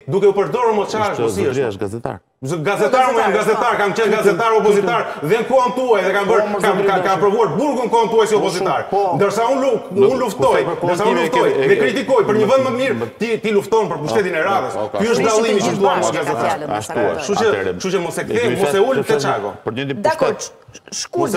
duke u përdorur moçarësh po si Zotëria është gazetar. Gazetar, më jam gazetar, kam qenë gazetar opozitar dhe në kohën tuaj dhe kam provuar burgun kohën tuaj si opozitar. Ndërsa unë luftoj, dhe kritikoj për një vend më të mirë, ti lufton për pushtetin e radhës. Ky është dallimi që duam nga gazetar. Kështu që mos e kthej, mos e ul te Çako. Dakor, shkurt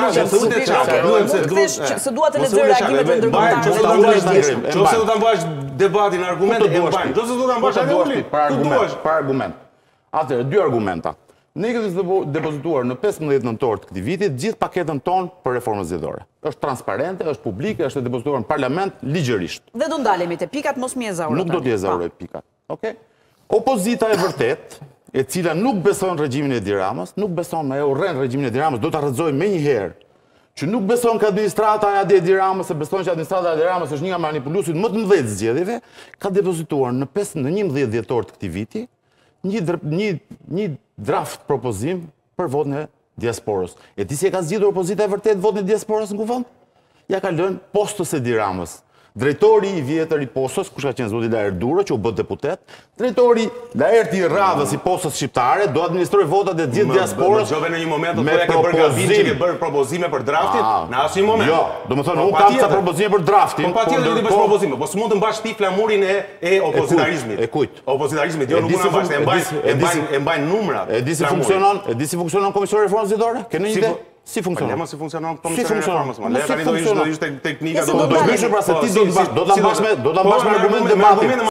se dua të lexoj reagimet e ndërkombëtarëve. Nëse do ta mbash debatin argumente e mbajmë. Nëse do ta mbash Për argument. Atëherë, dy argumenta. Ne kemi depozituar në 15 nëntor të këtij viti gjithë paketën tonë për reformën zgjedhore. Është transparente, është publike, është depozituar në parlament ligjërisht. Dhe do ndalemi te pikat, mos mi ezauroj. Nuk do t'i ezauroj pikat. Okej? Opozita e vërtet, e cila nuk beson regjimin e Edi Ramës, nuk beson me urren regjimin e Edi Ramës, do ta rrëzoj menjëherë që nuk beson që administrata e Edi Ramës, se beson që administrata e Edi Ramës është një nga manipuluesit më të mëdhenj të zgjedhjeve, ka depozituar në 11 dhjetor të këtij viti një draft propozim për votën e diasporës. E ti si e ka zgjidhur opozita e vërtet votën e diasporës në kuvend? Ja ka lënë postës Edi Ramës. Drejtori i vjetër i postës, kush ka qenë zoti Laer Duro, që u bë deputet, drejtori Laerti i Radhës i postës shqiptare, do administroj votat e gjithë diasporës. Më gjove në një moment, të ke bërë gabim që ke bërë propozime për draftin, në asnjë moment. Jo, do më thonë, unë kam ca propozime për draftin. Po patjetër do të bësh propozime, po s'mund të mbash ti flamurin e opozitarizmit. E kujt? Opozitarizmit, jo nuk mund ta mbash, e mbajnë numrat. E di si funksionon Komisioni i Reformës Zgjedhore? Keni një ide? Si funksionon? Po, si funksionon Komisioni i Reformës? Le tani do ishte teknika do të bësh pra se ti do ta mbash me argumente debatin.